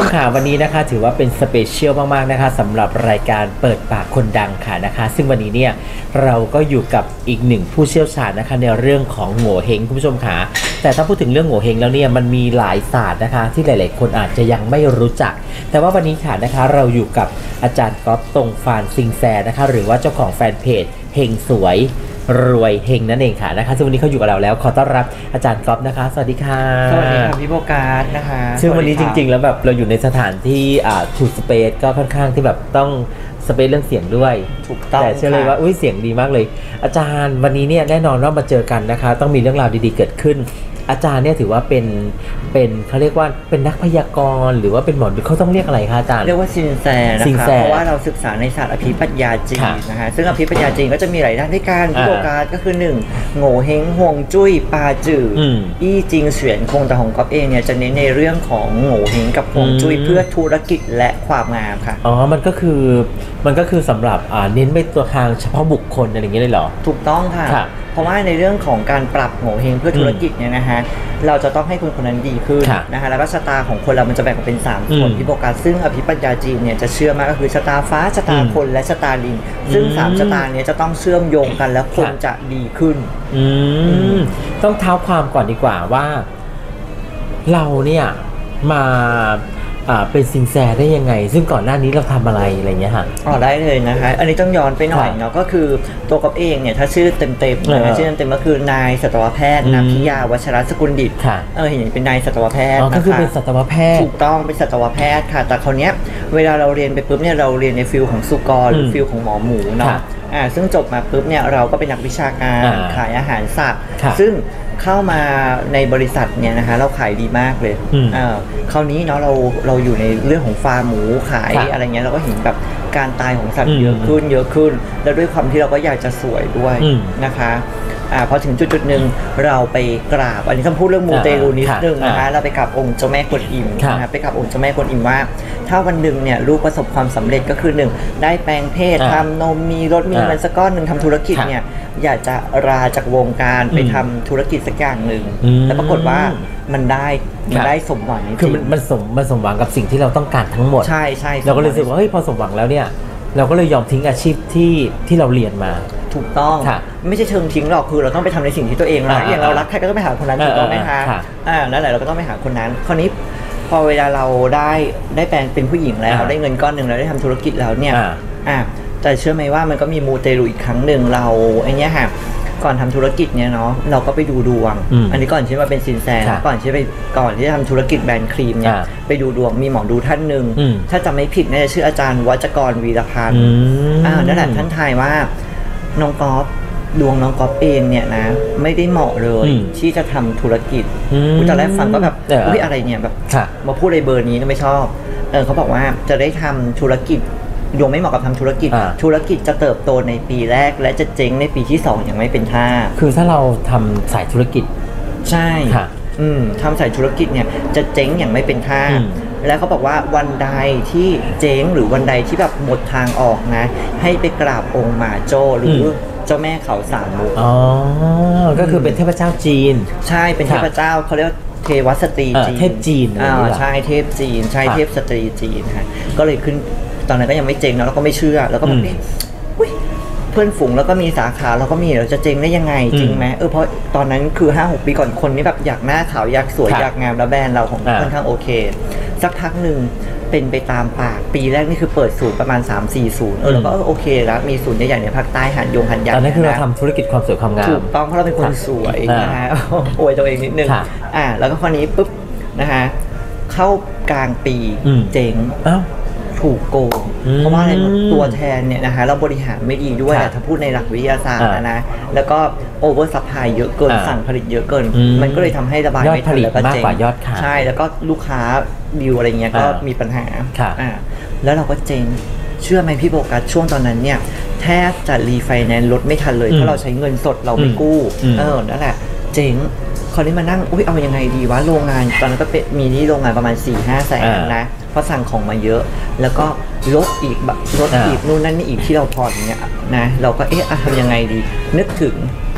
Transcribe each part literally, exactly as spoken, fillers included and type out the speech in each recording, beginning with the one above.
มค่ะวันนี้นะคะถือว่าเป็นสเปเชียลมากๆนะคะสำหรับรายการเปิดปากคนดังค่ะนะคะซึ่งวันนี้เนี่ยเราก็อยู่กับอีกหนึ่งผู้เชี่ยวชาญนะคะในเรื่องของโง่เฮงคุณผู้ชมค่ะแต่ถ้าพูดถึงเรื่องโง่เฮงแล้วเนี่ยมันมีหลายศาสตร์นะคะที่หลายๆคนอาจจะยังไม่รู้จักแต่ว่าวันนี้ค่ะนะคะเราอยู่กับอาจารย์ก๊อฟตรงฟานซิงแซนะคะหรือว่าเจ้าของแฟนเพจเฮงสวยรวยเฮงนั่นเองค่ะนะคะซึ่งวันนี้เขาอยู่กับเราแล้วขอต้อนรับอาจารย์ก๊อฟนะคะสวัสดีค่ะสวัสดีค่ะพี่โบการ์ดนะคะซึ่งวันนี้จริงๆแล้วแบบเราอยู่ในสถานที่อ่าทูสเปซก็ค่อนข้างที่แบบต้องสเปซเรื่องเสียงด้วยถูกต้องแต่เชื่อเลยว่าอุ้ยเสียงดีมากเลยอาจารย์วันนี้เนี่ยแน่นอนว่ามาเจอกันนะคะต้องมีเรื่องราวดีๆเกิดขึ้นอาจารย์เนี่ยถือว่าเป็นเป็นเขาเรียกว่าเป็นนักพยากรณ์หรือว่าเป็นหมอดูเขาต้องเรียกอะไรคะอาจารย์เรียกว่าซินแซนะคะเพราะว่าเราศึกษาในศาสตร์อภิปรัชญาจีนนะคะซึ่งอภิปรัชญาจีนก็จะมีหลายด้านด้วยกันพี่โบการ์ดก็คือหนึ่งโง่เฮงห่วงจุ้ยปาจื่ออี้จิงเฉียนคงแต่ของก๊อฟเองเนี่ยจะเน้นในเรื่องของโง่เฮงกับห่วงจุ้ยเพื่อธุรกิจและความงามค่ะอ๋อมันก็คือมันก็คือสำหรับอ่าเน้นไปตัวทางเฉพาะบุคคลอะไรอย่างเงี้ยเลยเหรอถูกต้องค่ะเพราะว่าในเรื่องของการปรับโง่เฮงเพื่อธุรกิจเนี่ยนะฮะเราจะต้องให้คนคนนั้นดีขึ้นนะคะแล้วก็ชะตาของคนเรามันจะแบ่งออกเป็นสามส่วนที่โบกัสซึ่งอภิปรัชญาจีนเนี่ยจะเชื่อมากก็คือชะตาฟ้าชะตาคนและชะตาลิงซึ่งสามชะตาเนี้ยจะต้องเชื่อมโยงกันแล้วคนจะดีขึ้นอืมต้องเท้าความก่อนดีกว่าว่าเราเนี่ยมาเป็นซิงแซได้ยังไงซึ่งก่อนหน้านี้เราทำอะไรอะไรเงี้ยค่ะอ๋อได้เลยนะคะอันนี้ต้องย้อนไปหน่อยเนาะก็คือตัวก๊อฟเองเนี่ยถ้าชื่อเต็มๆนะชื่อเต็มๆก็คือนายสัตวแพทย์นภิยาวัชรสกุลดิษฐ์เออเห็นเป็นนายสัตวแพทย์ก็คือเป็นสัตวแพทย์ถูกต้องเป็นสัตวแพทย์ค่ะแต่คราวเนี้ยเวลาเราเรียนไปปุ๊บเนี่ยเราเรียนในฟิลของสุกรหรือฟิลของหมอหมูเนาะอ่าซึ่งจบมาปุ๊บเนี่ยเราก็เป็นนักวิชาการขายอาหารสัตว์ซึ่งเข้ามาในบริษัทเนี่ยนะคะเราขายดีมากเลยอ่าคราวนี้เนาะเราเราอยู่ในเรื่องของฟาร์มหมูขายอะไรเงี้ยเราก็เห็นแบบการตายของสัตว์เยอะขึ้นเยอะขึ้นแล้วด้วยความที่เราก็อยากจะสวยด้วยนะคะอ่าพอถึงจุดจุดหนึ่งเราไปกราบอันนี้ต้องพูดเรื่องมูเตลูนิดนึงนะคะเราไปกราบองค์เจ้าแม่กวนอิมนะคะไปกราบองค์เจ้าแม่กวนอิมว่าถ้าวันหนึ่งเนี่ยลูกประสบความสำเร็จก็คือหนึ่งได้แปลงเพศทำนมมีรถมีเงินสักก้อนหนึ่งทำธุรกิจเนี่ยอยากจะลาจากวงการไปทำธุรกิจสักอย่างหนึ่งแล้วปรากฏว่ามันได้มันได้สมหวังคือมันสมมันสมหวังกับสิ่งที่เราต้องการทั้งหมดใช่ใช่เราก็เลยรู้สึกว่าเฮ้ยพอสมหวังแล้วเนี่ยเราก็เลยยอมทิ้งอาชีพที่ที่เราเรียนมาถูกต้องไม่ใช่เชิงทิ้งหรอกคือเราต้องไปทำในสิ่งที่ตัวเองรักอย่างเรารักใครก็ต้องไปหาคนนั้นถูกต้องไหมคะอ่านั่นแหละเราก็ต้องไปหาคนนั้นคราวนี้พอเวลาเราได้ได้แปลงเป็นผู้หญิงแล้วได้เงินก้อนหนึ่งแล้วได้ทำธุรกิจแล้วเนี่ยอ่าแต่เชื่อไหมว่ามันก็มีมูเตลูอีกครั้งหนึ่งเราไอ้เนี้ยค่ะก่อนทำธุรกิจเนี่ยเนาะเราก็ไปดูดวงอันนี้ก่อนที่มาเป็นซินแซก่อนที่ไปก่อนที่จะทำธุรกิจแบรนด์ครีมเนี่ยไปดูดวงมีหมอดูท่านหนึ่งถ้าจำไม่ผิดน่าจะชื่ออาจารย์วัจกรวีรพันธ์อ่านั่นแหละท่านทายว่าน้องก๊อฟดวงน้องก๊อฟเองเนี่ยนะไม่ได้เหมาะเลยที่จะทำธุรกิจตอนแรกฟังก็แบบอุ้ยอะไรเนี่ยแบบมาพูดในเบอร์นี้ไม่ชอบเออเขาบอกว่าจะได้ทำธุรกิจดวงไม่เหมาะกับทำธุรกิจธุรกิจจะเติบโตในปีแรกและจะเจ๊งในปีที่สองอย่างไม่เป็นท่าคือถ้าเราทำสายธุรกิจใช่ค่ะอืมทำสายธุรกิจเนี่ยจะเจ๊งอย่างไม่เป็นท่าแล้วเขาบอกว่าวันใดที่เจ๊งหรือวันใดที่แบบหมดทางออกนะให้ไปกราบองค์หมาโจหรือเจ้าแม่เขาสามมุกอ๋อก็คือเป็นเทพเจ้าจีนใช่เป็นเทพเจ้าเขาเรียกเทวสตรีจีนเทพจีนอ่าใช่เทพจีนใช่เทพสตรีจีนฮะก็เลยขึ้นตอนนั้นก็ยังไม่เจ๊งนะแล้วก็ไม่เชื่อแล้วก็แบบเพื่อนฝูงแล้วก็มีสาขาเราก็มีเราจะเจ๊งได้ยังไงจริงไหมเออเพราะตอนนั้นคือ ห้าหก ปีก่อนคนนี้แบบอยากหน้าขาวอยากสวยอยากงามแล้วแบรนด์เราของค่อนข้างโอเคสักพักหนึ่งเป็นไปตามปากปีแรกนี่คือเปิดศูนย์ประมาณ สามสี่ ศูนย์เออแล้วก็โอเคแล้วมีศูนย์ใหญ่ๆในภาคใต้หันยงหันยันตอนนั้นคือเราทำธุรกิจความสวยความงามถูกต้องเพราะเราเป็นคนสวยนะฮะอวยตัวเองนิดนึงอ่าแล้วก็คราวนี้ปุ๊บนะคะเข้ากลางปีเจ๊งถูกโกงเพราะว่าอะไรตัวแทนเนี่ยนะคะเราบริหารไม่ดีด้วยถ้าพูดในหลักวิทยาศาสตร์นะแล้วก็โอเวอร์ซัพพลายเยอะเกินสั่งผลิตเยอะเกินมันก็เลยทำให้ระบายไม่ทันแล้วก็เจ๊งใช่แล้วก็ลูกค้าดิวอะไรเงี้ยก็มีปัญหาอ่าแล้วเราก็เจ๊งเชื่อไหมพี่โบกัสช่วงตอนนั้นเนี่ยแทบจะรีไฟแนนซ์รถไม่ทันเลยเพราะเราใช้เงินสดเราไม่กู้เออนั่นแหละเจ๊งคราวนี้มานั่งอุ้ยเอายังไงดีวะโรงงานตอนนั้นก็เป็นมีนี่โรงงานประมาณ สี่ห้า แสนนะเพราะสั่งของมาเยอะแล้วก็ลดอีกลดอีกนู่นนั่นนี่อีกที่เราผ่อนเนี่ยนะเราก็เอ๊ะทำยังไงดีนึกถึง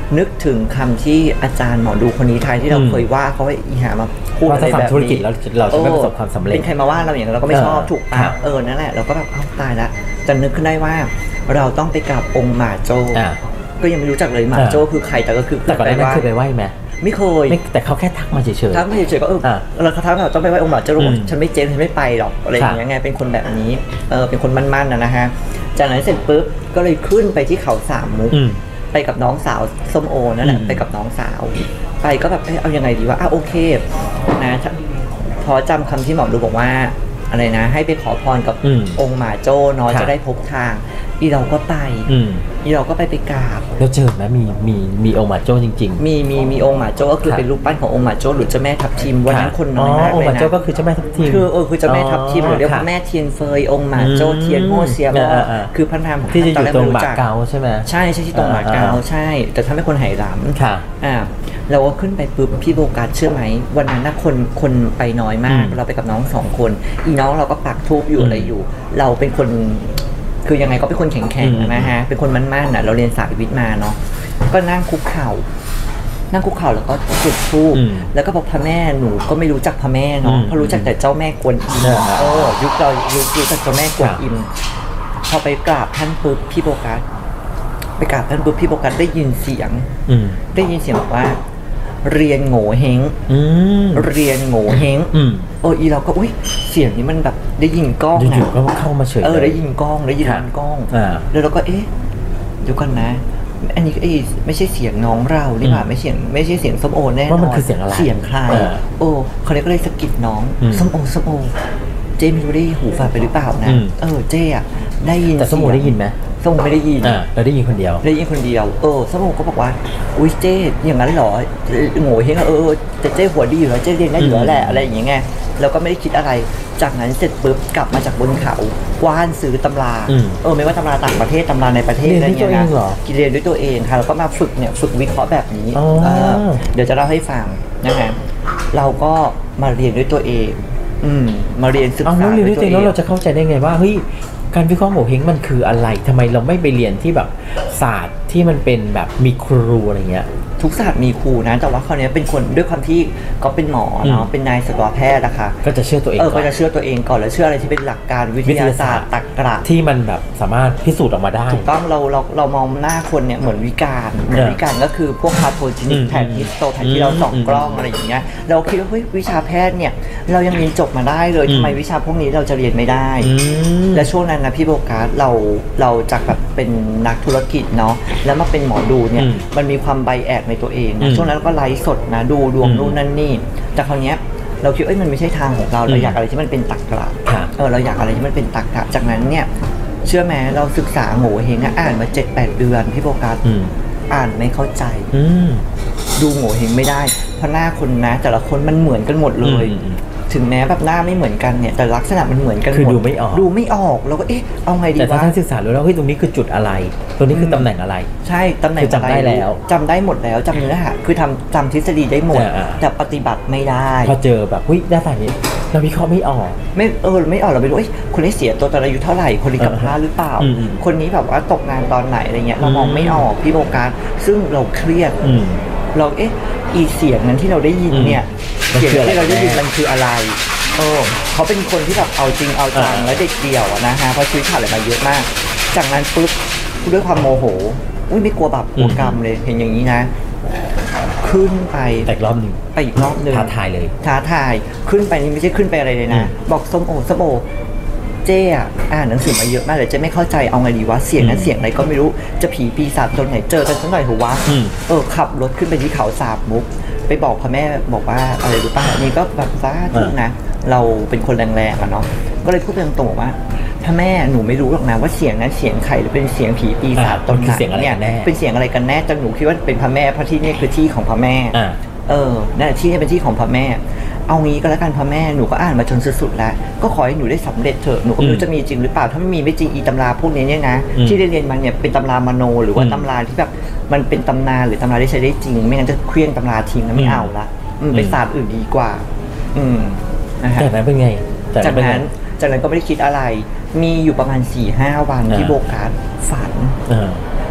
นึกถึงคำที่อาจารย์หมอดูคนนี้ทายที่เราเคยว่าเขาให้อีหามาพูดอะไรแบบนี้ธุรกิจเราเราจะไม่ประสบความสำเร็จเป็นใครมาว่าเราอย่างนั้นเราก็ไม่ชอบถูกปะเออนั่นแหละเราก็แบบเอ้าตายละจะนึกขึ้นได้ว่าเราต้องไปกราบองค์หมาโจ้ก็ยังไม่รู้จักเลยหมาโจ้คือใครแต่ก็คือแต่ก่อนหน้านั้นเคยไปไหว้ไหมไม่เคยแต่เขาแค่ทักมาเฉยๆทักมาเฉยๆก็เออเราเขาทักเราต้องไปไหว้องค์หมาโจ้ฉันไม่เจ๊งฉันไม่ไปหรอกอะไรอย่างเงี้ยไงเป็นคนแบบนี้เออเป็นคนมั่นๆนะฮะจากนั้นเสร็จปุ๊บก็เลยขึ้นไปที่เขาสามมุกไปกับน้องสาวส้มโอนั่นแหละไปกับน้องสาวไปก็แบบเอายังไงดีวะอ่ะโอเคนะพอจำคำที่หมอดูบอกว่าอะไรนะให้ไปขอพรกับองค์หมาโจ้เนาะจะได้พบทางอีเราก็ไปอีเราก็ไปไปกราบแล้วเจอไหมมีมีมีองค์หมาโจ้จริงๆมีมีมีองค์หมาโจ้ก็คือเป็นรูปปั้นขององค์หมาโจ้หรือเจ้าแม่ทับทิมวันนั้นคนน้อยมากเลยนะองค์หมาโจ้ก็คือเจ้าแม่ทับทิมคือเออคือเจ้าแม่ทับทิมหรือเรียกว่าแม่เทียนเฟยองค์หมาโจ้เทียนโม่เซียบคือพระนามของที่จะอยู่ตรงหมาเกาใช่ไหมใช่ใช่ที่ตรงหมาเกาใช่แต่ถ้าไม่คนไหหลำค่ะอ่าเราก็ขึ้นไปปุ๊บพี่โบกัสเชื่อไหมวันนั้นน่ะคนคนไปน้อยมากเราไปกับน้องสองคนอีน้องเราก็ปักทูบอยู่อะไรอยู่เราเป็นคนคือยังไงก็เป็นคนแข็งๆนะฮะเป็นคนมั่นๆน่ะเราเรียนสายวิทย์มาเนาะก็นั่งคุกเข่านั่งคุกเข่าแล้วก็จุดธูปแล้วก็บอกพระแม่หนูก็ไม่รู้จักพระแม่เนาะเพราะรู้จักแต่เจ้าแม่กวนอิมเออยุคเรายุครู้จักเจ้าแม่กวนอิมพอไปกราบท่านปุ๊บพี่โบกัสไปกราบท่านปุ๊บพี่โบกัสได้ยินเสียงได้ยินเสียงบอกว่าเรียนโง่เฮงเรียนโง่เฮงเอออีเราก็อุ้ยเสียงนี้มันแบบได้ยินกล้องนะอยู่ๆก็เข้ามาเฉยเออได้ยินกล้องได้ยินกล้องแล้วเราก็เอ๊ะเดี๋ยวก่อนนะอันนี้เอ๊ะไม่ใช่เสียงน้องเรานี่หว่าไม่ใช่ไม่ใช่เสียงส้มโอแน่นอนว่ามันคือเสียงอะไรเสียงใครโอ้เขาเลยก็เลยสะกิดน้องส้มโอส้มโอเจไม่รู้ได้หูฝาดไปหรือเปล่านะเออเจอะได้ยินแต่ส้มโอได้ยินไหมส้มไม่ได้ยินเราได้ยินคนเดียวได้ยินคนเดียวเออส้มโอก็บอกว่าอุ้ยเจ๊อย่างนั้นหรอโง่เฮงเออแต่เจ๊หัวดีอยู่แล้วเจ๊เรียนได้อยู่แล้วแหละอะไรอย่างเงี้ยเราก็ไม่ได้คิดอะไรจากนั้นเสร็จปุ๊บกลับมาจากบนเขากว้านซื้อตำราเออไม่ว่าตำราต่างประเทศตำราในประเทศอะไรเงี้ยนะกินเรียนด้วยตัวเองค่ะแล้วก็มาฝึกเนี่ยฝึกวิเคราะห์แบบนี้เดี๋ยวจะเล่าให้ฟังนะฮะเราก็มาเรียนด้วยตัวเองอืมมาเรียนศึกษาด้วยตัวเองแล้วเราจะเข้าใจได้ไงว่าเฮ้ยการวิเคราะห์โง่เฮงมันคืออะไรทำไมเราไม่ไปเรียนที่แบบศาสตร์ที่มันเป็นแบบมีครูอะไรเงี้ยทุกศาสตร์มีครูนะแต่ว่าคราวนี้เป็นคนด้วยความที่ก็เป็นหมอเนาะเป็นนายสัตวแพทย์นะคะก็จะเชื่อตัวเองเออก็จะเชื่อตัวเองก่อนแล้วเชื่ออะไรที่เป็นหลักการวิทยาศาสตร์ตรรกะที่มันแบบสามารถพิสูจน์ออกมาได้ถูกต้องเราเราเรามองหน้าคนเนี่ยเหมือนวิการเหมือนวิการก็คือพวกพาโทจินิกแพทฮิสโตแพทที่เราส่องกล้องอะไรอย่างเงี้ยเราคิดว่าเฮ้ยวิชาแพทย์เนี่ยเรายังเรียนจบมาได้เลยทำไมวิชาพวกนี้เราจะเรียนไม่ได้และช่วงนั้นนะพี่โบกัสเราเราจากแบบเป็นนักธุรกิจเนาะแล้วมาเป็นหมอดูเนี่ยมันมีความไบแอดในตัวเองนะช่วงนั้นก็ไลฟ์สดนะดูดวงนู่นนั่นนี่แต่คราวนี้เราคิดว่ามันไม่ใช่ทางของเราเราอยากอะไรที่มันเป็นตรรกะเออเราอยากอะไรที่มันเป็นตรรกะจากนั้นเนี่ยเชื่อไหมเราศึกษาโง่เฮงอ่านมาเจ็ดแปดเดือนพี่โบกัสอ่านไม่เข้าใจดูโง่เฮงไม่ได้เพราะหน้าคนนะแต่ละคนมันเหมือนกันหมดเลยถึงแม้แบบหน้าไม่เหมือนกันเนี่ยแต่ลักษณะมันเหมือนกันหมดคือดูไม่ออกดูไม่ออกเราก็เอ๊ะเอาไงดีวะแต่ถ้าท่านศึกษารู้แล้วเฮ้ยตรงนี้คือจุดอะไรตรงนี้คือตำแหน่งอะไรใช่ตำแหน่งจำได้แล้วจำได้หมดแล้วจำเนื้อหาคือทำจำทฤษฎีได้หมดแต่ปฏิบัติไม่ได้พอเจอแบบเฮ้ยหน้าตาอย่างนี้เราวิเคราะห์ไม่ออกไม่เออไม่ออกเราไม่รู้คนนี้เสียตัวตอนอายุเท่าไหร่คนนี้กับพลาดหรือเปล่าคนนี้แบบว่าตกงานตอนไหนอะไรเงี้ยเรามองไม่ออกพี่โบกัสซึ่งเราเครียดเราเอ๊ะอีเสียงนั้นที่เราได้ยินเนี่ยเสียงที่เราได้ยินมันคืออะไรเออเขาเป็นคนที่แบบเอาจริงเอาจังและเด็กเดี่ยวนะฮะเพราะชีวิตผ่านอะไรมาเยอะมากจากนั้นปุ๊บด้วยความโมโหอุ้ยไม่กลัวบาปกลัวกรรมเลยเห็นอย่างนี้นะขึ้นไปแต่รอบนึงไปอีกรอบนึงท้าทายเลยท้าทายขึ้นไปนี่ไม่ใช่ขึ้นไปอะไรเลยนะบอกส้มโอส้มโอเจ๊อ่ะอ่านหนังสือมาเยอะมากเลยเจ๊ไม่เข้าใจเอาไงดีวะเสียงนั้นเสียงอะไรก็ไม่รู้จะผีปีศาจตนไหนเจอกันสักหน่อยหัววะเออขับรถขึ้นไปที่เขาสาบมุกไปบอกพ่อแม่บอกว่าอะไรรู้ป่ะนี่ก็แบบซ่าทุกนะเราเป็นคนแรงๆอะเนาะก็เลยพูดตรงๆว่าถ้าแม่หนูไม่รู้หรอกนะว่าเสียงนั้นเสียงใครหรือเป็นเสียงผีปีศาจตนไหนเนี่ยเป็นเสียงอะไรกันแน่จนหนูคิดว่าเป็นพระแม่เพราะที่นี่คือที่ของพระแม่เออนั่นที่นี่เป็นที่ของพระแม่เอางี้ก็แล้วกันพระแม่หนูก็อ่านมาจนสุดๆแล้วก็ขอให้หนูได้สำเร็จเถอะหนูก็ไม่รู้จะมีจริงหรือเปล่าถ้าไม่มีไม่จริงอีตำราพวกนี้เนี่ยนะที่ได้เรียนมาเนี่ยเป็นตำรามโนหรือว่าตำราที่แบบมันเป็นตำนานหรือตำราที่ใช้ได้จริงไม่งั้นจะเคลื่อนตำราทิ้งแล้วไม่เอาละไปศาสตร์อื่นดีกว่าอืมนะฮะจากนั้นเป็นไงจากนั้นจากนั้นก็ไม่ได้คิดอะไรมีอยู่ประมาณ สี่ห้า วันที่โบกัสฝัน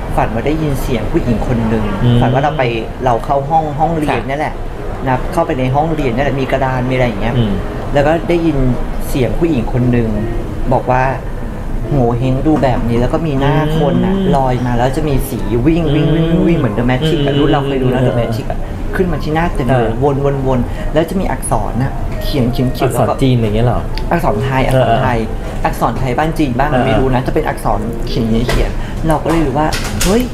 ฝันว่าได้ยินเสียงผู้หญิงคนหนึ่งฝันว่าเราไปเราเข้าห้องห้องเรียนนี่แหละนะเข้าไปในห้องเรียนนี่แหละมีกระดานมีอะไรอย่างเงี้ยแล้วก็ได้ยินเสียงผู้หญิงคนหนึ่งบอกว่าโง่เฮงดูแบบนี้แล้วก็มีหน้าคนน่ะลอยมาแล้วจะมีสีวิ่งวิ่งวิ่งวิ่งเหมือนเดอะแมทริกอะรุ่นเราเคยดูนะเดอะแมทริกอะขึ้นมาที่หน้าเต็มเลยวนวนวนแล้วจะมีอักษรน่ะเขียนเขียนเขียนอักษรจีนอะไรเงี้ยหรออักษรไทยอักษรไทยอักษรไทยบ้านจีนบ้างไม่รู้นะจะเป็นอักษรเขียนเขียนเราก็เลยรู้ว่าเฮ้ย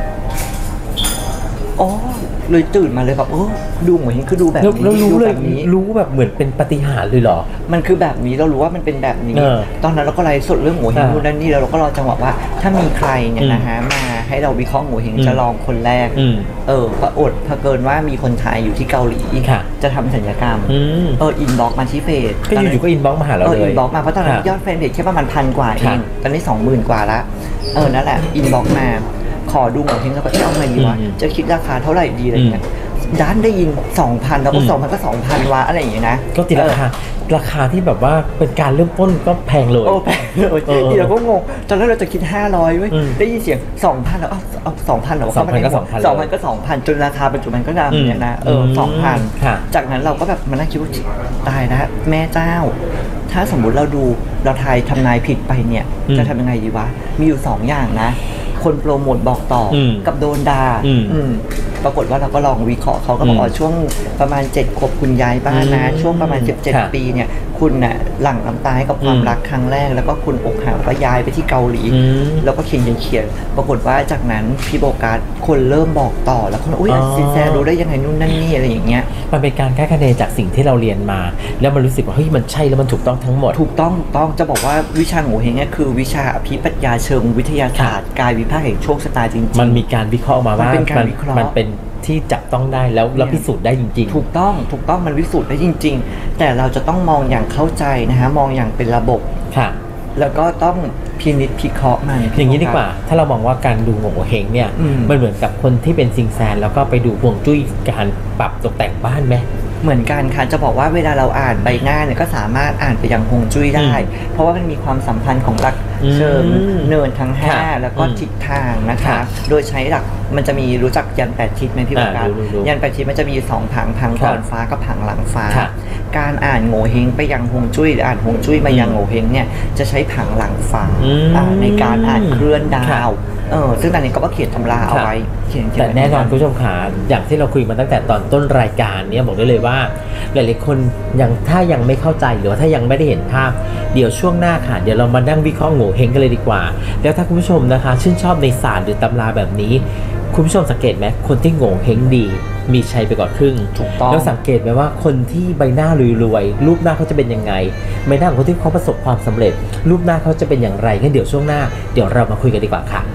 อ๋อเลยตื่นมาเลยแบบโอ้ดูเหมือนคือดูแบบนี้รู้เลยรู้แบบเหมือนเป็นปาฏิหาริย์เลยเหรอมันคือแบบนี้เรารู้ว่ามันเป็นแบบนี้ตอนนั้นเราก็ไลฟ์สดเรื่องโง่เฮงนู่นนั่นนี่แล้วเราก็รอจังหวะว่าถ้ามีใครเนี่ยนะฮะมาให้เราวิเคราะห์โง่เฮงจะลองคนแรกเออพออดพอเกินว่ามีคนไทยอยู่ที่เกาหลีจะทำศัลยกรรมเอออินบ็อกมาที่เฟซก็อยู่ๆก็อินบ็อกมาหาเราเลยเอออินบ็อกมาเพราะตอนนั้นยอดแฟนเพจแค่ประมาณพันกว่าเองตอนนี้สองหมื่นกว่าละเออนั่นแหละอินบ็อกมาขอดูโง่เฮงแล้วก็เอาไงดีวะจะคิดราคาเท่าไหร่ดีอะไรเงี้ยด้านได้ยิน สองพัน แล้วก็ สองพัน ก็ สองพัน วะอะไรอย่างเงี้ยนะก็ตีราคาราคาที่แบบว่าเป็นการเริ่มต้นก็แพงเลยโอ้แพงเลยทีเราก็งงตอนแรกเราจะคิดห้าร้อยเว้ยได้ยินเสียง สองพัน แล้วเอาเอา สองพัน เหรอสองพัน ก็ สองพันสองพัน ก็ สองพัน จนราคาปัจจุบันก็ดำเนี่ยนะเออ สองพัน จากนั้นเราก็แบบมานั่งคิดว่าตายแล้วแม่เจ้าถ้าสมมุติเราดูเราทายทำนายผิดไปเนี่ยจะทำยังไงดีวะมีอยู่สองอย่างนะคนโปรโมทบอกต่อกับโดนด่าปรากฏว่าเราก็ลองวิเคราะห์เขาก็บอกว่าช่วงประมาณเจ็ดขวบคุณย้ายบ้านนะช่วงประมาณสิบเจ็ดปีเนี่ยคุณน่ะหลั่งน้ำตาให้กับความรักครั้งแรกแล้วก็คุณอกหักก็ย้ายไปที่เกาหลีแล้วก็เขียนเขียนปรากฏว่าจากนั้นพี่โบกัสคนเริ่มบอกต่อแล้วคนอุ้ยซินแซรู้ได้ยังไงนู่นนั่นนี่อะไรอย่างเงี้ยมันเป็นการคาดคะเนจากสิ่งที่เราเรียนมาแล้วมันรู้สึกว่าเฮ้ยมันใช่แล้วมันถูกต้องทั้งหมดถูกต้องถูกต้องจะบอกว่าวิชาโง่เฮงเนี่ยคือวิชาอภิปรัชญาเชิงวิทยาศาสตร์กายวิภาคแห่งโชคชะตาจริงๆมันมีการวิเคราะห์มาว่ามันมันเป็นที่จับต้องได้แล้วเราพิสูจน์ได้จริงๆถูกต้องถูกต้องมันพิสูจน์ได้จริงๆแต่เราจะต้องมองอย่างเข้าใจนะฮะมองอย่างเป็นระบบค่ะแล้วก็ต้องพินิจพิเคราะห์มันอย่างนี้ดีกว่าถ้าเรามองว่าการดูโง่เฮงเนี่ยมันเหมือนกับคนที่เป็นซิงแซนแล้วก็ไปดูฮวงจุ้ยการปรับตกแต่งบ้านไหมเหมือนกันค่ะจะบอกว่าเวลาเราอ่านใบหน้าเนี่ยก็สามารถอ่านไปยังฮวงจุ้ยได้เพราะว่ามันมีความสัมพันธ์ของหลักเชิงเนินทั้งห้าแล้วก็ทิศทางนะคะโดยใช้หลักมันจะมีรู้จักยันแปดทิศไหมพี่ประการยันแปดทิศมันจะมีสองผังผังก่อนฟ้ากับผังหลังฟ้าการอ่านโง่เฮงไปยังฮวงจุ้ยหรืออ่านฮวงจุ้ยมายังโง่เฮงเนี่ยจะใช้ผังหลังฟ้าในการอ่านเคลื่อนดาวเออซึ่งตอนนี้ก็เขียนตำราเอาไว้แต่แน่นอนคุณผู้ชมขาอย่างที่เราคุยมาตั้งแต่ตอนต้นรายการเนี่ยบอกได้เลยว่าหลายๆคนยังถ้ายังไม่เข้าใจหรือว่าถ้ายังไม่ได้เห็นภาพเดี๋ยวช่วงหน้าค่ะเดี๋ยวเรามานั่งวิเคราะห์โง่เฮงกันเลยดีกว่าแล้วถ้าคุณผู้ชมนะคะชื่นชอบในศาสตร์หรือตำราแบบนี้คุณผู้ชมสังเกตไหมคนที่โง่เฮงดีมีชัยไปกว่าครึ่งถูกต้องแล้วสังเกตไหมว่าคนที่ใบหน้ารวยๆรูปหน้าเขาจะเป็นยังไงใบหน้าของคนที่เขาประสบความสำเร็จรูปหน้าเขาจะเป็นอย่างไรงั้นเดี๋ยวช่วงหน้าเดี๋ยวเรามาคุยกันดีกว่าค่ะ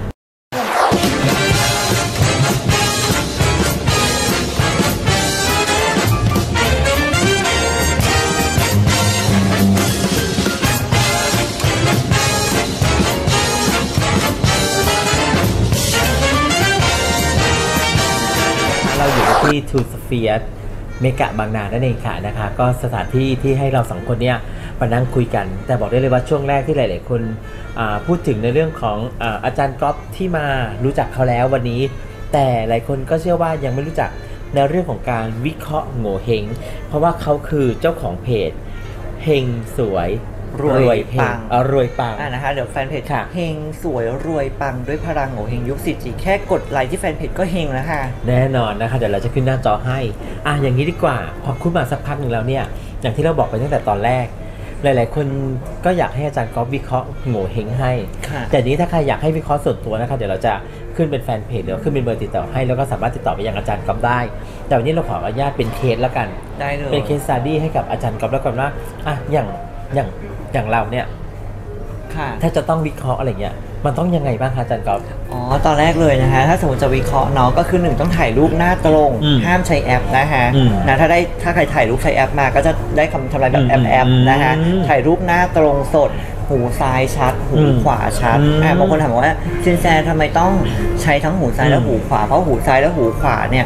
ที่ ทู สเฟียร์ เมกะบางนานั่นเองค่ะนะคะก็สถานที่ที่ให้เราสองคนเนี่ยมานั่งคุยกันแต่บอกได้เลยว่าช่วงแรกที่หลายๆคนพูดถึงในเรื่องของอาจารย์ก๊อฟที่มารู้จักเขาแล้ววันนี้แต่หลายคนก็เชื่อว่ายังไม่รู้จักในเรื่องของการวิเคราะห์โง่เฮงเพราะว่าเขาคือเจ้าของเพจเฮงสวยรวยปังรวยปังอ่านะคะเดี๋ยวแฟนเพจเฮงสวยรวยปังด้วยพลังโง่เฮงยุค ซี จี แค่กดไลค์ที่แฟนเพจก็เฮงแล้วค่ะแน่นอนนะคะเดี๋ยวเราจะขึ้นหน้าจอให้อ่ะอย่างนี้ดีกว่าพอคุณมาสักพักหนึ่งแล้วเนี่ยอย่างที่เราบอกไปตั้งแต่ตอนแรกหลายๆคนก็อยากให้อาจารย์ก๊อฟวิเคราะห์โง่เฮงให้แต่นี้ถ้าใครอยากให้วิเคราะห์ส่วนตัวนะคะเดี๋ยวเราจะขึ้นเป็นแฟนเพจหรือขึ้นเป็นเบอร์ติดต่อให้แล้วก็สามารถติดต่อไปยังอาจารย์ก๊อฟได้แต่วันนี้เราขออนุญาตเป็นเคสแล้วกันได้เลยเป็นเคสสตัดดี้ให้กับอาจารย์ก๊อฟแล้วกันว่าอ่ะอย่างอย่างอย่างเราเนี่ยถ้าจะต้องวิเคราะห์อะไรเงี้ยมันต้องยังไงบ้างคะอาจารย์ก๊อฟอ๋อตอนแรกเลยนะฮะถ้าสมมติจะวิเคราะห์เนาะก็คือหนึ่งต้องถ่ายรูปหน้าตรงห้ามใช้แอปนะฮะนะถ้าได้ถ้าใครถ่ายรูปใช้แอปมาก็จะได้คำทำลายแบบแอปแอปนะฮะถ่ายรูปหน้าตรงสดหูซ้ายชัดหูขวาชัดอ่าบางคนถามว่าซินแซทำไมต้องใช้ทั้งหูซ้ายและหูขวาเพราะหูซ้ายและหูขวาเนี่ย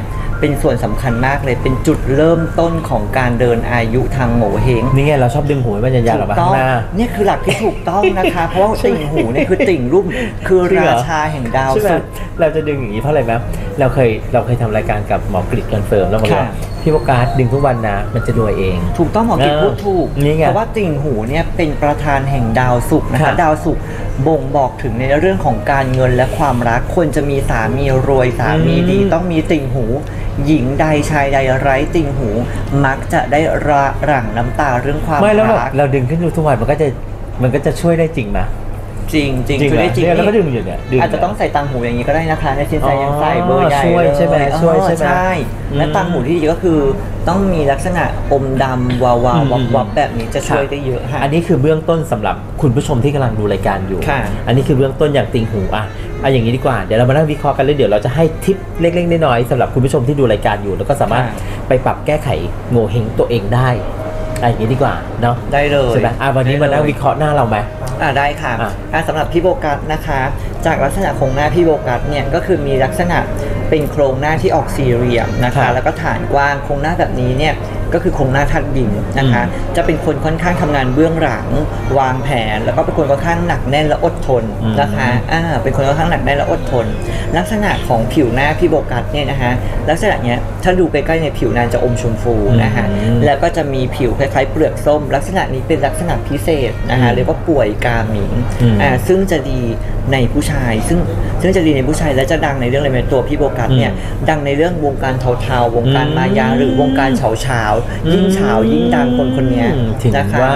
เป็นส่วนสำคัญมากเลยเป็นจุดเริ่มต้นของการเดินอายุทางโหเฮงนี่ไงเราชอบดึงหูมันยาวๆออกมาข้างหน้านี่คือหลักที่ถูกต้องนะคะเพราะว่าติ่งหูเนี่ยคือติ่งรุ่มคือราชาแห่งดาวศุกร์เราจะดึงอย่างนี้เพราะอะไรไหมเราเคยเราเคยทำรายการกับหมอกฤษคอนเฟิร์มแล้วบอกว่าพี่โอกาสดึงทุกวันนะมันจะรวยเองถูกต้องหมอกฤษพูดถูกเพราะว่าติ่งหูเนี่ยเป็นประธานแห่งดาวศุกร์นะคะดาวศุกร์บ่งบอกถึงในเรื่องของการเงินและความรักคนจะมีสามีรวยสามีดีต้องมีติ่งหูหญิงใดชายใดไร้ติ่งหูมักจะได้ระหลั่งน้ำตาเรื่องความรักไม่แล้วเราดึงขึ้นทุกวันมันก็จะมันก็จะช่วยได้จริงไหมจริงจริงช่วยได้จริงแล้วก็ดึงอยู่เนี่ยอาจจะต้องใส่ตังหูอย่างนี้ก็ได้นะคะในสินแสยังใส่เบอร์ใหญ่ช่วยใช่ไหมช่วยใช่ไหมใช่และตังหูที่ดีก็คือต้องมีลักษณะอมดำวาวาววับวับแบบนี้จะช่วยได้เยอะค่ะอันนี้คือเบื้องต้นสำหรับคุณผู้ชมที่กำลังดูรายการอยู่อันนี้คือเบื้องต้นอย่างติ่งหูอ่ะเอาอย่างนี้ดีกว่าเดี๋ยวเรามานั่งวิเคราะห์กันเลยเดี๋ยวเราจะให้ทิปเล็กๆน้อยๆสำหรับคุณผู้ชมที่ดูรายการอยู่แล้วก็สามารถไปปรับแก้ไขโง่เฮงตัวเองได้อะไรอย่างนี้ดีกว่าเนาะได้เลยใช่ไหมอ่ะวันนี้มานั่งวิเคราะห์หน้าเราไหมอ่าได้ค่ะอ่าสำหรับพี่โบกัสนะคะจากลักษณะโครงหน้าพี่โบกัสเนี่ยก็คือมีลักษณะเป็นโครงหน้าที่ออกสี่เหลี่ยมนะคะแล้วก็ฐานกว้างโครงหน้าแบบนี้เนี่ยก็คือโครงหน้าธาตุดินนะคะจะเป็นคนค่อนข้างทำงานเบื้องหลังวางแผนแล้วก็เป็นคนค่อนข้างหนักแน่นและอดทนนะคะอ่าเป็นคนค่อนข้างหนักแน่นและอดทนลักษณะของผิวหน้าพี่โบกัสเนี่ยนะคะลักษณะเนี้ยถ้าดูใกล้ๆในผิวนางจะอมชมพูนะคะแล้วก็จะมีผิวคล้ายๆเปลือกส้มลักษณะนี้เป็นลักษณะพิเศษนะคะเรียกว่าป่วยกาหมิงอ่าซึ่งจะดีในผู้ชายซึ่งซึ่งจะดีในผู้ชายและจะดังในเรื่องอะไรในตัวพี่โบกัสเนี่ยดังในเรื่องวงการเทาๆวงการมายาหรือวงการเฉาเฉายิ่งเฉายิ่งดังคนคนนี้นะคะว่า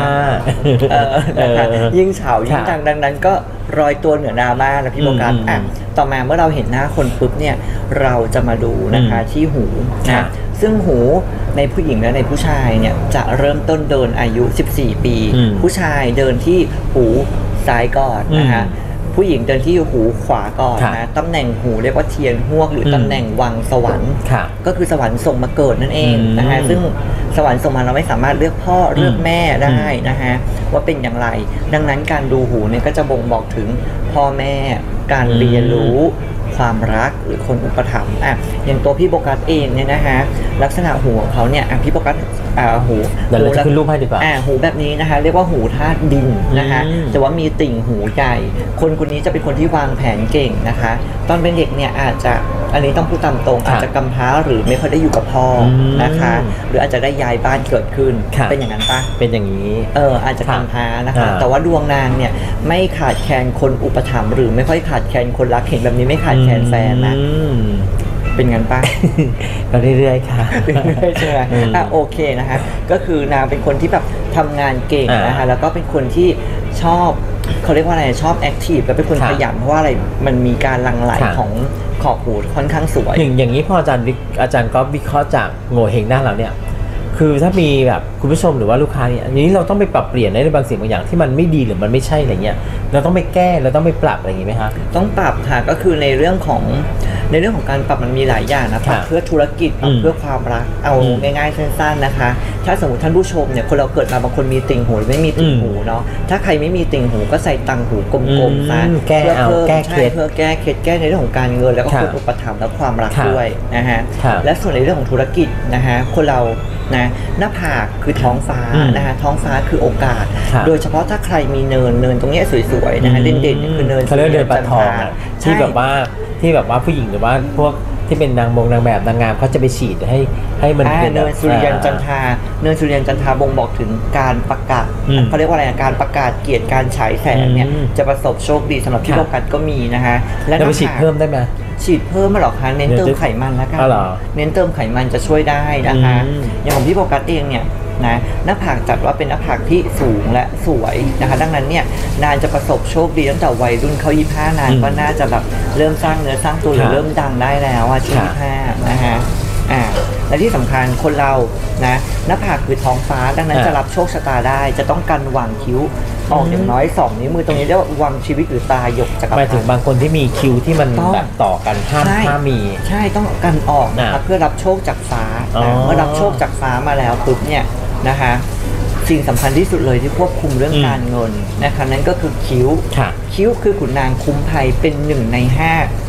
ยิ่งเฉายิ่งดังดังนั้นก็รอยตัวเหนือดราม่าแล้วพี่โบกัสอ่ะต่อมาเมื่อเราเห็นหน้าคนปุ๊บเนี่ยเราจะมาดูนะคะที่หูนะซึ่งหูในผู้หญิงและในผู้ชายเนี่ยจะเริ่มต้นเดินอายุสิบสี่ปีผู้ชายเดินที่หูซ้ายก่อนนะคะผู้หญิงเดินที่หูขวาก่อนนะตำแหน่งหูเรียกว่าเทียนฮวกหรือตำแหน่งวังสวรรค์ก็คือสวรรค์ส่งมาเกิดนั่นเองนะฮะซึ่งสวรรค์ส่งมาเราไม่สามารถเลือกพ่อเลือกแม่ได้นะฮะว่าเป็นอย่างไรดังนั้นการดูหูเนี่ยก็จะบ่งบอกถึงพ่อแม่การเรียนรู้ความรักหรือคนอุปถัมภ์อ่ะอย่างตัวพี่โบกัสเองเนี่ยนะฮะลักษณะหูของเขาเนี่ยอ่ะพี่โบกัสอ่าหูเดี๋ยวเราจะขึ้นรูปให้ดีกว่าอ่าหูแบบนี้นะคะเรียกว่าหูธาตุดินนะคะแต่ว่ามีติ่งหูใหญ่คนคนนี้จะเป็นคนที่วางแผนเก่งนะคะตอนเป็นเด็กเนี่ยอาจจะอันนี้ต้องพูดตามตรงอาจจะกำพร้าหรือไม่ค่อยได้อยู่กับพ่อนะคะหรืออาจจะได้ย้ายบ้านเกิดขึ้นเป็นอย่างนั้นปะเป็นอย่างนี้เอออาจจะกำพร้านะคะแต่ว่าดวงนางเนี่ยไม่ขาดแคลนคนอุปถัมภ์หรือไม่ค่อยขาดแคลนคนรักเห็นแบบนี้ไม่ขาดแคลนแฟนนะเป็นงั้นป่ะก็เรื่อยๆค่ะเรื่อยๆใช่ไหมอ่ะโอเคนะคะก็คือนางเป็นคนที่แบบทำงานเก่งนะคะแล้วก็เป็นคนที่ชอบเขาเรียกว่าอะไรชอบแอคทีฟแล้วเป็นคนขยันเพราะว่าอะไรมันมีการหลั่งไหลของขอบหูค่อนข้างสวยอย่างอย่างนี้พออาจารย์อาจารย์ก็วิเคราะห์จากโง่เฮงหน้าเราเนี่ยคือถ้ามีแบบคุณผู้ชมหรือว่าลูกค้าเนี่ยอันนี้เราต้องไปปรับเปลี่ยนในบางสิ่งบางอย่างที่มันไม่ดีหรือมันไม่ใช่อะไรเงี้ยเราต้องไปแก้เราต้องไปปรับอะไรอย่างงี้ไหมคะต้องปรับค่ะก็คือในเรื่องของในเรื่องของการปรับมันมีหลายอย่างนะปรับเพื่อธุรกิจปรับเพื่อความรักเอาง่ายๆสั้นๆนะคะถ้าสมมติท่านผู้ชมเนี่ยคนเราเกิดมาบางคนมีติ่งหูไม่มีติ่งหูเนาะถ้าใครไม่มีติ่งหูก็ใส่ตังหูกลมๆซะเพื่อเพิ่มใช่เพื่อแก้เคล็ดแก้ในเรื่องของการเงินแล้วก็คนอุปถัมภ์และความรักด้วยนะฮะและส่วนในเรื่องของธุรกิจนะฮะคนเรานะหน้าผากคือท้องฟ้านะคะท้องฟ้าคือโอกาสโดยเฉพาะถ้าใครมีเนินเนินตรงนี้สวยๆนะคะเด่นๆคือเนินเขาเรียกเนินปัดทองที่แบบว่าที่แบบว่าผู้หญิงหรือว่าพวกที่เป็นนางมงนางแบบนางงามเขาจะไปฉีดให้ให้มันเป็นเนินสุริยันจันทราเนินสุริยันจันทราบ่งบอกถึงการประกาศเขาเรียกว่าอะไรการประกาศเกียรติการฉายแสงเนี่ยจะประสบโชคดีสำหรับที่โบกัสก็มีนะคะแล้วไปฉีดเพิ่มได้ไหมฉีดเพิ่มมาหรอคะเน้นเติมไขมันแล้วกันเน้นเติมไขมันจะช่วยได้นะคะอย่างของพี่โบกัสเองเนี่ยนะหน้าผากจัดว่าเป็นหน้าผากที่สูงและสวยนะคะดังนั้นเนี่ยนานจะประสบโชคดีตั้งแต่วัยรุ่นเขายี่สิบห้านานก็น่าจะแบบเริ่มสร้างเนื้อสร้างตัวหรือเริ่มดังได้แล้วอ่ะช่วงยี่สิบห้านะคะอ่าและที่สำคัญคนเรานะหน้าผากคือท้องฟ้าดังนั้นจะรับโชคชะตาได้จะต้องกันวางคิ้วออกอย่างน้อยสองนิ้วมือตรงนี้เรียกว่าวางชีวิตหรือตาหยกจักรพรรดิหมายถึงบางคนที่มีคิ้วที่มันแบบต่อกันห้ามห้ามมีใช่ต้องกันออกนะครับเพื่อรับโชคจากฟ้าเมื่อรับโชคจากฟ้ามาแล้วปุ๊บเนี่ยนะคะสิ่งสำคัญที่สุดเลยที่ควบคุมเรื่องการเงินนะคะนั่นก็คือคิ้วคิ้วคือขุนนางคุ้มภัยเป็นหนึ่งในห้าข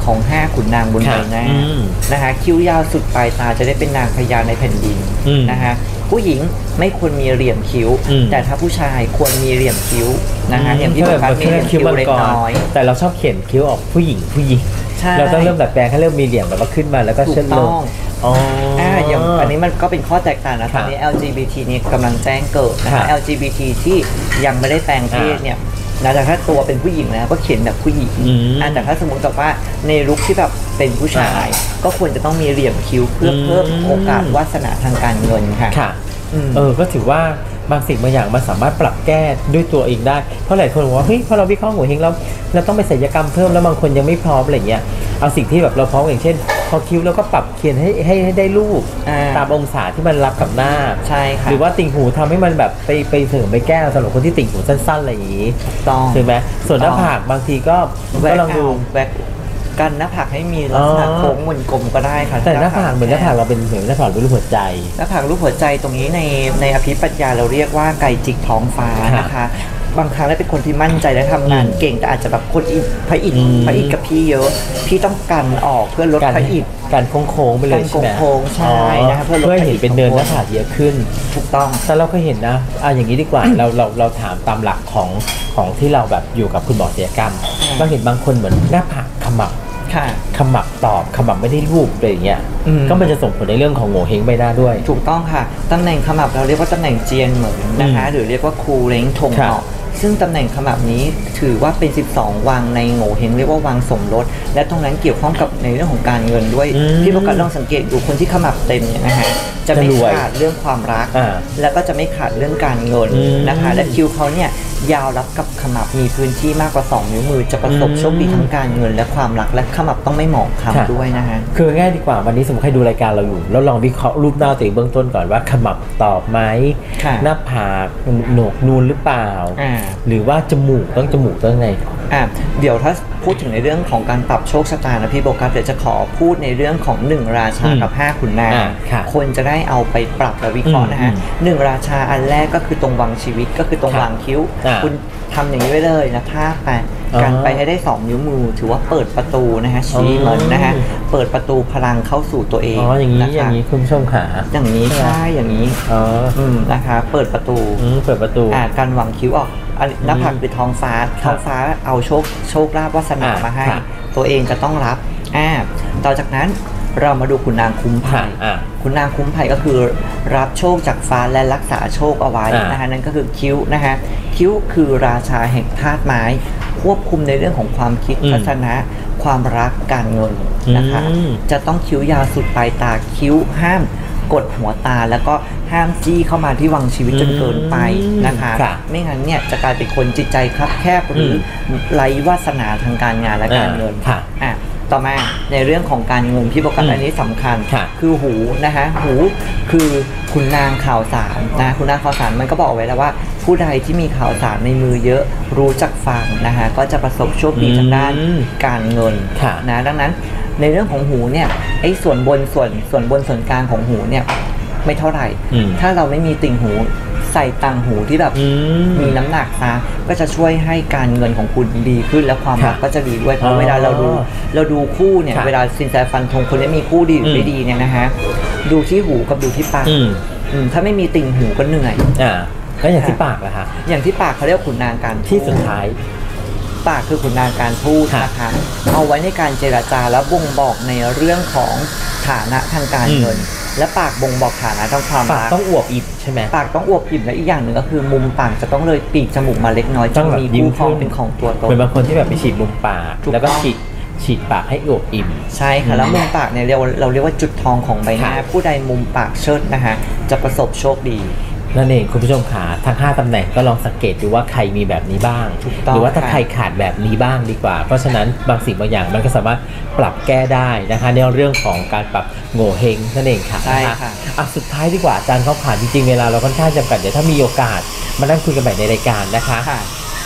ของห้าขุนนางบนใบหน้านะคะคิ้วยาวสุดปลายตาจะได้เป็นนางพญาในแผ่นดินนะคะผู้หญิงไม่ควรมีเหลี่ยมคิ้วแต่ถ้าผู้ชายควรมีเหลี่ยมคิ้วนะคะอย่างที่บอกมีเหลี่ยมคิ้วเล็กน้อยแต่เราชอบเขียนคิ้วออกผู้หญิงผู้หญิงเราต้องเริ่มแบบแปลงให้เริ่มมีเหลี่ยมแบบว่าขึ้นมาแล้วก็เชิดลงอ๋ออ่าอย่างอันนี้มันก็เป็นข้อแตกต่างนะตอนนี้ แอล จี บี ที นี่กำลังแจ้งเกิดนะคะ แอล จี บี ที ที่ยังไม่ได้แปลงเพศเนี่ยนะแต่ถ้าตัวเป็นผู้หญิงแล้วก็เขียนแบบผู้หญิงอ่าแต่ถ้าสมมติแบบว่าในลุคที่แบบเป็นผู้ชายก็ควรจะต้องมีเหลี่ยมคิ้วเพื่อเพิ่มโอกาสวาสนาทางการเงินค่ะเออก็ถือว่าบางสิ่งบางอย่างมันสามารถปรับแก้ด้วยตัวเองได้เพราะหลายคนบอกว่าเฮ้ยพอเราวิเคราะห์โงเ่เฮงแล้วเราต้องไปศัลยกรรมเพิ่มแล้วบางคนยังไม่พร้อมอะไรเงี้ยเอาสิ่งที่แบบเราพร้อมอย่างเช่นพอคิ้วแล้วก็ปรับเขียนให้ให้ให้ได้รูปตามองศาที่มันรับกับหน้าใช่ค่ะหรือว่าติ่งหูทำให้มันแบบไปไปเสริมไปแก้สำหรับคนที่ติ่งหูสั้นๆอะไรอย่างนี้ต้องใช่ไหมส่วนหน้าผากบางทีก็ก็ลองดูแวกกันหน้าผากให้มีลักษณะโค้งเหมือนกลมก็ได้ค่ะแต่หน้าผากเหมือนหน้าผากเราเป็นเหมือนหน้าผากรูปหัวใจหน้าผากรูปหัวใจตรงนี้ในในอภิปรัชญาเราเรียกว่าไก่จิกท้องฟ้านะคะบางครั้งได้เป็นคนที่มั่นใจและทำงานเก่งแต่อาจจะแบบคนอินพระอินทร์พระอินทร์กับพี่เยอะพี่ต้องกันออกเพื่อลดพระอินทร์การโค้งๆไปเลยใช่ไหมโค้งใช่นะคะเพื่อเพื่อเห็นเป็นเนินหน้าผากเยอะขึ้นถูกต้องแต่เราก็เห็นนะอ่ะอย่างนี้ดีกว่าเราเราเราถามตามหลักของของที่เราแบบอยู่กับคุณหมอศัลยกรรมเราเห็นบางคนเหมือนหน้าผากขมับขมับตอบขมับไม่ได้รูปอะไรอย่างเงี้ยก็มันจะส่งผลในเรื่องของโงเ่เฮงใบหน้าด้วยถูกต้องค่ะตำแหน่งขมับเราเรียกว่าตำแหน่งเจียนเหมือนนะคะหรือเรียกว่าคูเล้งทงเหาะซึ่งตำแหน่งขมับนี้ถือว่าเป็นสิบสองวังในโงเ่เฮงเรียกว่าวังสมรสและตรงนั้นเกี่ยวข้องกับในเรื่องของการเงินด้วยพี่ประกาศลองสังเกตดูคนที่ขมับเต็มเนี่ยนะฮะจะไม่ขาดเรื่องความรักแล้วก็จะไม่ขาดเรื่องการเงินนะคะและคิ้วเขาเนี่ยยาวรับกับขมับมีพื้นที่มากกว่าสองนิ้วมือจะประสบโชคดีทั้งการเงินและความรักและขมับต้องไม่หมองคล้ำด้วยนะฮะคือง่ายดีกว่าวันนี้สมมติใครดูรายการเราอยู่แล้วลองวิเคราะห์รูปหน้าตัวเองเบื้องต้นก่อนว่าขมับตอบไหมหน้าผากโหนกนูนหรือเปล่าหรือว่าจมูกต้องจมูกต้องไงอ่ะเดี๋ยวถ้าพูดถึงในเรื่องของการปรับโชคชะตานะพี่โบกัสเดี๋ยวจะขอพูดในเรื่องของหนึ่งราชากับห้าขุนนางคนจะได้เอาไปปรับและวิเคราะห์นะฮะหนึ่งราชาอันแรกก็คือตรงวังชีวิตก็คือตรงวังคิ้วคุณทำอย่างนี้ไว้เลยนะท่าไปกันไปให้ได้สองนิ้วมือถือว่าเปิดประตูนะฮะชี้เหมือนนะฮะเปิดประตูพลังเข้าสู่ตัวเองอ๋ออย่างนี้อย่างนี้คุณผู้ชมขาอย่างนี้ใช่อย่างนี้อ๋อนะคะเปิดประตูเปิดประตูอ่าการวางคิ้วออกหน้าผากคือท้องฟ้าท้องฟ้าเอาโชคโชคลาภวาสนามาให้ตัวเองจะต้องรับอ่าต่อจากนั้นเรามาดูขุนนางคุ้มภัยขุนนางคุ้มภัยก็คือรับโชคจากฟ้าและรักษาโชคเอาไว้นะฮะนั่นก็คือคิ้วนะฮะคิ้วคือราชาแห่งธาตุไม้ควบคุมในเรื่องของความคิดทัศนะความรักการเงินนะคะจะต้องคิ้วยาวสุดปลายตาคิ้วห้ามกดหัวตาแล้วก็ห้ามจี้เข้ามาที่วังชีวิตจนเกินไปนะคะไม่งั้นเนี่ยจะกลายเป็นคนจิตใจคับแคบหรือไร้วาสนาทางการงานและการเงินอ่ะต่อมาในเรื่องของการเงินพี่บอกกันอันนี้สำคัญคือหูนะคะหูคือคุณนางข่าวสารนะคุณนางข่าวสารมันก็บอกไว้แล้วว่าผู้ใดที่มีข่าวสารในมือเยอะรู้จักฟังนะคะก็จะประสบโชคดีทางด้านการเงินนะดังนั้นในเรื่องของหูเนี่ยไอ้ส่วนบนส่วนส่วนบนส่วนกลางของหูเนี่ยไม่เท่าไหร่ถ้าเราไม่มีติ่งหูใส่ต่างหูที่แบบมีน้ำหนักนะก็จะช่วยให้การเงินของคุณดีขึ้นและความรักก็จะดีด้วยเพราะเวลาเราดูเราดูคู่เนี่ยเวลาสินแสฟันธงคนนี้มีคู่ดีหรือไม่ดีเนี่ยนะฮะดูที่หูกับดูที่ปากถ้าไม่มีติ่งหูก็เหนื่อยอ่าก็อย่างที่ปากแหละฮะอย่างที่ปากเขาเรียกขุนนางการที่สุดท้ายปากคือขุนนางการพูดนะคะเอาไว้ในการเจรจาและบ่งบอกในเรื่องของฐานะทางการเงินและปากบ่งบอกฐานะทางความรักปากต้องอวบอิ่มใช่ไหมปากต้องอวบอิ่มและอีกอย่างหนึ่งก็คือมุมปากจะต้องเลยปีกจมูกมาเล็กน้อยจะมีคู่ครองเป็นของตัวตนเหมือนบางคนที่แบบไปฉีดมุมปากแล้วก็ฉีดฉีดปากให้อวบอิ่มใช่ค่ะแล้วมุมปากเนี่ยเราเราเรียกว่าจุดทองของใบหน้าผู้ใดมุมปากเชิดนะฮะจะประสบโชคดีนั่นเองคุณผู้ชมขาทั้งห้าตำแหน่งก็ลองสังเกตดูว่าใครมีแบบนี้บ้างหรือว่าถ้าใครขาดแบบนี้บ้างดีกว่าเพราะฉะนั้นบางสิ่งบางอย่างมันก็สามารถปรับแก้ได้นะคะในเรื่องของการปรับโง่เฮงนั่นเองค่ะใช่ค่ะอ่ะสุดท้ายดีกว่าอาจารย์เขาผ่านจริงๆเวลาเราค่อนข้างจำกัดเดี๋ยวถ้ามีโอกาสมานั่งคุยกันใหม่ในรายการนะคะ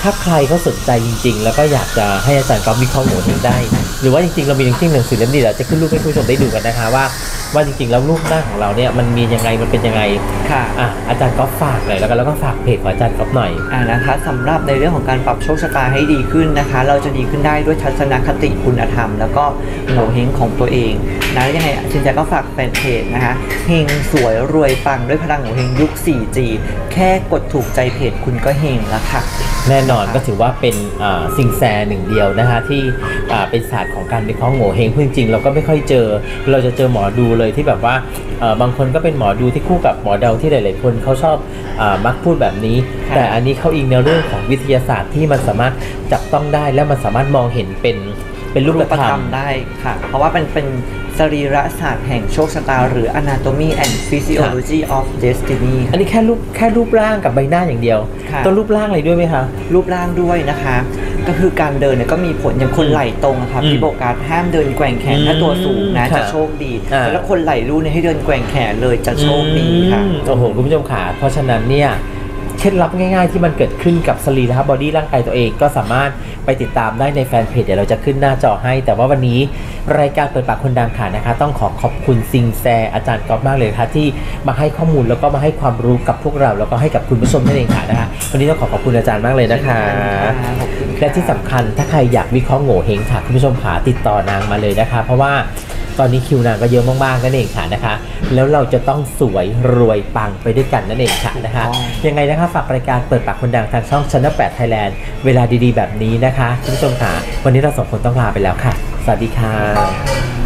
ถ้าใครเขาสนใจจริงๆแล้วก็อยากจะให้อาจารย์ก๊อฟวิเคราะห์โงเ่เฮงได้หรือว่าจริงๆเรามีหนังสือหนังสือเล่มนี้เราจะขึ้นรูปให้คุณผู้ชมได้ดูกันนะคะว่าว่าจริงๆแล้วรูปหน้าของเราเนี่ยมันมียังไงมันเป็นยังไงค่ะอ่ะอาจารย์ก๊อฟฝากหน่อยแล้วก็แล้วก็ฝากเพจของอาจารย์ก๊อฟหน่อยอ่านะคะสำหรับในเรื่องของการปรับโชคชะตาให้ดีขึ้นนะคะเราจะดีขึ้นได้ด้วยทัศนคติคุณธรรมแล้วก็โงเ่เฮงของตัวเองนะยังไงชินแจก็ฝากแฟนเพจนะคะเฮงสวยรวยปังด้วยพลังโงเ่เฮงยุค โฟร์จี แค่กดถูกใจเพจคุณก็เฮงแล้วค่ะแน่นอนก็ถือว่าเป็นสิ่งแสหนึ่งเดียวนะคะที่เป็นศาสตร์ของการวิเคราะห์โงเ่เฮงจริงๆเราก็ไม่ค่อยเจอเราจะเจอหมอดูเลยที่แบบว่าบางคนก็เป็นหมอดูที่คู่กับหมอเดาที่หลายๆคนเขาชอบมักพูดแบบนี้แต่อันนี้เขาอิงในเรื่องของวิทยาศาสตร์ที่มันสามารถจับต้องได้และมันสามารถมองเห็นเป็นเป็นรูปธรรมได้ค่ะเพราะว่าเป็นเป็นสรีระศาสตร์แห่งโชคชะตาหรือ Anatomy and Physiology of Destiny อันนี้แค่รูปแค่รูปร่างกับใบหน้าอย่างเดียวต้องรูปร่างอะไรด้วยไหมคะรูปร่างด้วยนะคะก็คือการเดินเนี่ยก็มีผลอย่างคนไหล่ตรงครับพี่โบกัสห้ามเดินแกว่งแขนถ้าตัวสูงนะจะโชคดีแล้วคนไหล่รูเนี่ยให้เดินแกว่งแขนเลยจะโชคดีค่ะโอ้โหคุณผู้ชมขาเพราะฉะนั้นเนี่ยเคล็ดลับง่ายๆที่มันเกิดขึ้นกับสรีระบอดี้ร่างกายตัวเองก็สามารถไปติดตามได้ในแฟนเพจเดี๋ยวเราจะขึ้นหน้าจอให้แต่ว่าวันนี้รายการเปิดปากคนดังค่ะนะคะต้องขอขอบคุณซิงแซอาจารย์ก๊อฟมากเลยค่ะที่มาให้ข้อมูลแล้วก็มาให้ความรู้กับพวกเราแล้วก็ให้กับคุณผู้ชมนั่นเองค่ะนะคะวันนี้ต้องขอขอบคุณอาจารย์มากเลยนะคะและที่สำคัญถ้าใครอยากวิเคราะห์โงเ่เฮงค่ะคุณผู้ชมขาติดต่อนางมาเลยนะคะเพราะว่าตอนนี้คิวนางก็เยอะมากๆนั่นเองค่ะนะคะแล้วเราจะต้องสวยรวยปังไปด้วยกันนั่นเองค่ะนะคะยังไงนะคะฝากรายการเปิดปากคนดังทางช่อง Channel แปด Thailand เวลาดีๆแบบนี้นะคะคุณผู้ชมค่ะวันนี้เราสองคนต้องลาไปแล้วค่ะสวัสดีค่ะ